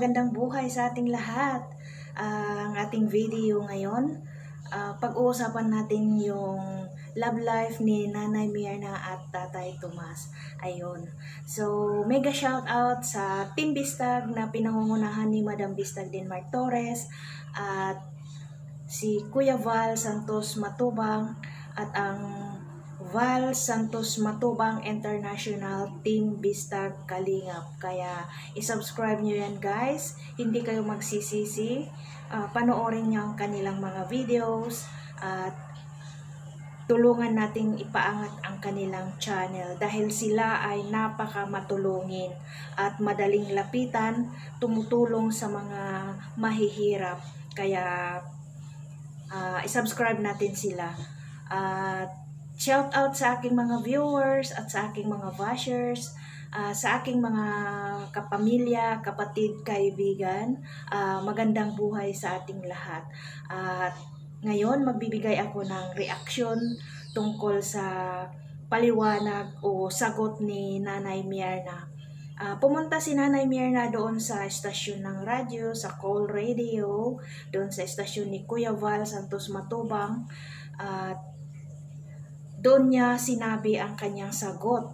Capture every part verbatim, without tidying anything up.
magandang buhay sa ating lahat. Ah, ang ating video ngayon, ah, pag-uusapan natin yung love life ni Nanay Myrna at Tatay Tomas. Ayun. So, mega shout out sa Team Bistag na pinangungunahan ni Madam Bistag Denmark Torres at si Kuya Val Santos Matubang at ang Val Santos Matubang International Team Bistag Kalingap. Kaya i-subscribe nyo yan guys, hindi kayo magsisisi. Uh, panoorin nyo ang kanilang mga videos at tulungan nating ipaangat ang kanilang channel dahil sila ay napaka matulungin at madaling lapitan, tumutulong sa mga mahihirap. Kaya uh, i-subscribe natin sila at uh, shout out sa aking mga viewers at sa aking mga watchers, uh, sa aking mga kapamilya, kapatid, kaibigan. Uh, magandang buhay sa ating lahat. At uh, ngayon magbibigay ako ng reaction tungkol sa paliwanag o sagot ni Nanay Myrna. Uh, pumunta si Nanay Myrna doon sa estasyon ng radyo, sa Call Radio, doon sa estasyon ni Kuya Val Santos Matubang. At uh, doon niya sinabi ang kanyang sagot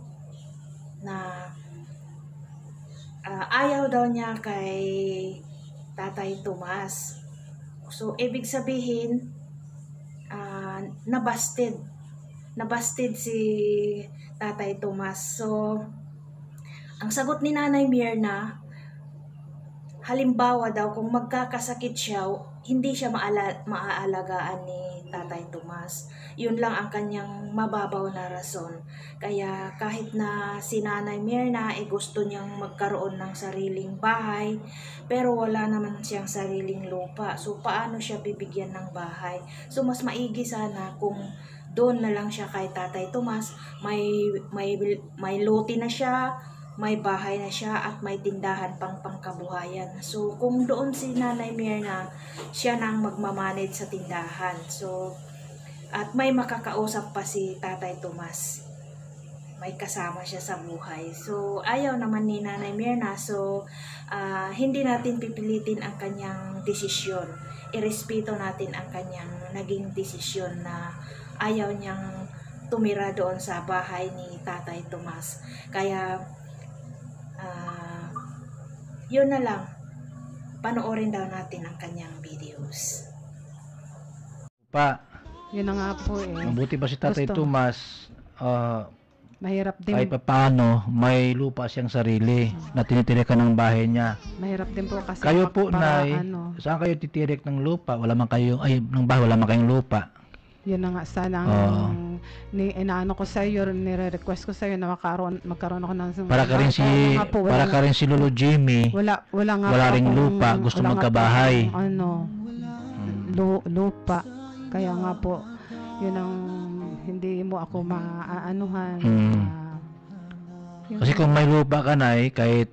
na uh, ayaw daw niya kay Tatay Tomas. So, ibig sabihin, uh, nabasted. Nabasted si Tatay Tomas. So, ang sagot ni Nanay Myrna, halimbawa daw kung magkakasakit siya, hindi siya maala, maaalagaan ni Tatay Tomas. Yun lang ang kanyang mababaw na rason. Kaya kahit na si Nanay Myrna ay eh, gusto niyang magkaroon ng sariling bahay, pero wala naman siyang sariling lupa. So paano siya bibigyan ng bahay? So mas maigi sana kung doon na lang siya kay Tatay Tomas. May, may, may lote na siya, may bahay na siya at may tindahan pang pangkabuhayan. So kung doon si Nanay Myrna, siya nang magmamanage sa tindahan. So at may makakausap pa si Tatay Tomas. May kasama siya sa buhay. So ayaw naman ni Nanay Myrna. So uh, hindi natin pipilitin ang kanyang desisyon. Irespeto natin ang kanyang naging desisyon na ayaw niyang tumira doon sa bahay ni Tatay Tomas. Kaya Uh, yun na lang, panoorin daw natin ang kanyang videos. Pa, yun na nga po eh. mabuti ba si Tatay Gusto. Tomas, uh, mahirap din. kahit pa paano, may lupa siyang sarili na tinitirikan ng bahay niya. Mahirap din po kasi. Kayo po, Nay, ano, saan kayo titirik ng lupa? Wala man kayo, ay, ng bahay, wala man kayong lupa. yun na nga sana Oo. ni inaano ko sa iyo, nire-request ko sa iyo na magkaroon magkaroon ako ng Para ka rin si, Kaya nga po, para wala ka rin si Lolo Jimmy. Wala wala nga Wala po ring akong- lupa, gusto wala nga magkabahay. po akong, ano, lu, lupa. Kaya nga po, yun ang hindi mo ako maaanuhan. Mm. ah, yun. Kasi kung may lupa ka, Nay, kahit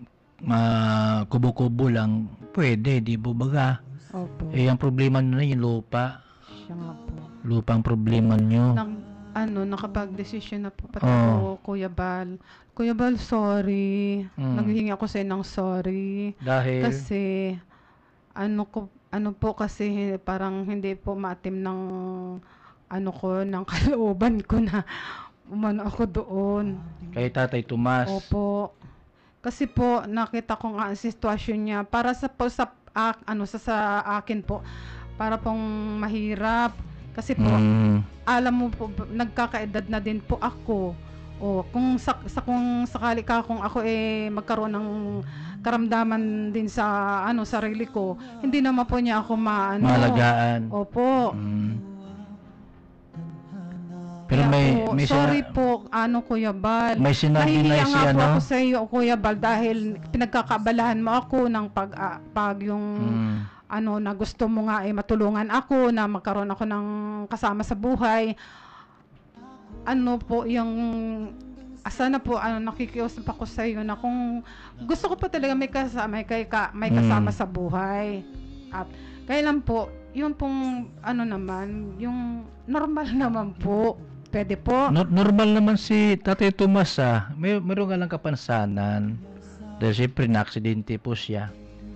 uh, kubo-kubo lang, pwede, di ba baga? Opo. Eh, ang problema nyo na yung lupa. Siya nga po. Lupa ang problema nyo. Nang, ano, nakapag-desisyon na po pati Oo. ko, Kuya Bal. Kuya Bal, sorry. Mm. Naghihingi ako sa ng sorry. Dahil, Kasi, ano ko, ano po kasi parang hindi po maatim ng, ano ko, ng kalooban ko na umano ako doon. kay Tatay Tomas. Opo. Kasi po, nakita ko nga ang sitwasyon niya. Para sa, po, sa, ak- ano, sa, sa akin po, para pong mahirap. Kasi po, Mm. alam mo po, b- nagkakaedad na din po ako. O kung sa, sa kung sakali ka kung ako eh magkaroon ng karamdaman din sa ano sarili ko, hindi naman po niya ako maano. Maalagaan. Opo. Mm. Pero Kaya may, po, may, sorry sina- po, ano Kuya Bal. may sinabi na Nahihiya si nga po ano. ako sa iyo, Kuya Bal, dahil pinagkakabalahan mo ako ng pag, ah, pag yung Mm. ano na gusto mo nga eh matulungan ako na magkaroon ako ng kasama sa buhay. Ano po yung asa na po ano nakikiusap ako sa iyo na kung gusto ko pa talaga may kasama may, kay, ka, may kasama Mm. sa buhay. At kailan po yung pong ano naman yung normal naman po. Pwede po. No- normal naman si Tatay Tomas ah. May meron nga lang kapansanan. Dahil siyempre na-aksidente po siya.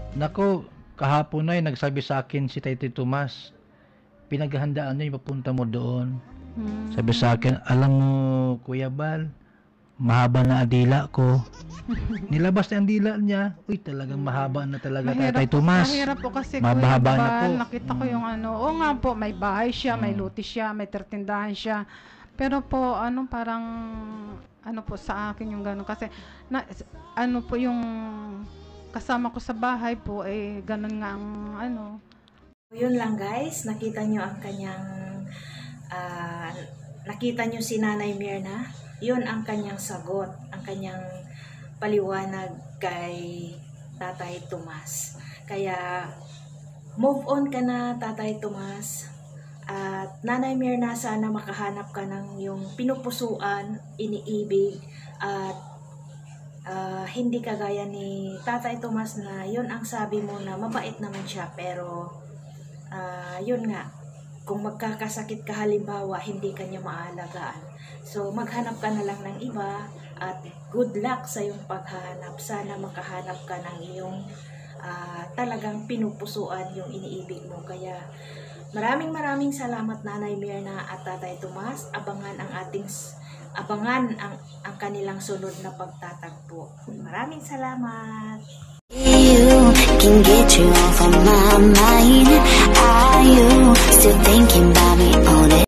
Nako, kahapon na nagsabi sa akin si Taytay Tomas, pinaghahandaan niya yung papunta mo doon. Hmm. Sabi sa akin, alam mo, Kuya Bal, mahaba na ang dila ko. Nilabas na ang dila niya. Uy, talagang mahaba na talaga Tatay Tomas. Mahirap po kasi Mababa Kuya na Bal, po. nakita ko yung ano, oo nga po, may bahay siya, may Mm. luti siya, may tertindahan siya. Pero po, ano, parang, ano po sa akin yung gano'n. Kasi, na, ano po yung kasama ko sa bahay po, eh, gano'n nga ang, ano. Yun lang guys, nakita nyo ang kanyang, ah, nakita nyo si Nanay Myrna, yun ang kanyang sagot, ang kanyang paliwanag kay Tatay Tomas. Kaya, move on ka na, Tatay Tomas. At Nanay Myrna, sana makahanap ka ng yung pinupusuan, iniibig, at ah, hindi kagaya ni Tatay Tomas na yun ang sabi mo na mabait naman siya, pero ah, yun nga, kung magkakasakit ka halimbawa, hindi ka niya maalagaan. So, maghanap ka na lang ng iba at good luck sa iyong paghahanap. Sana makahanap ka ng iyong ah, talagang pinupusuan yung iniibig mo. Kaya, maraming maraming salamat Nanay Myrna at Tatay Tomas. Abangan ang ating abangan ang, ang kanilang sunod na pagtatagpo. Maraming salamat! You can get you off of my mind. Are you still thinking about me all day?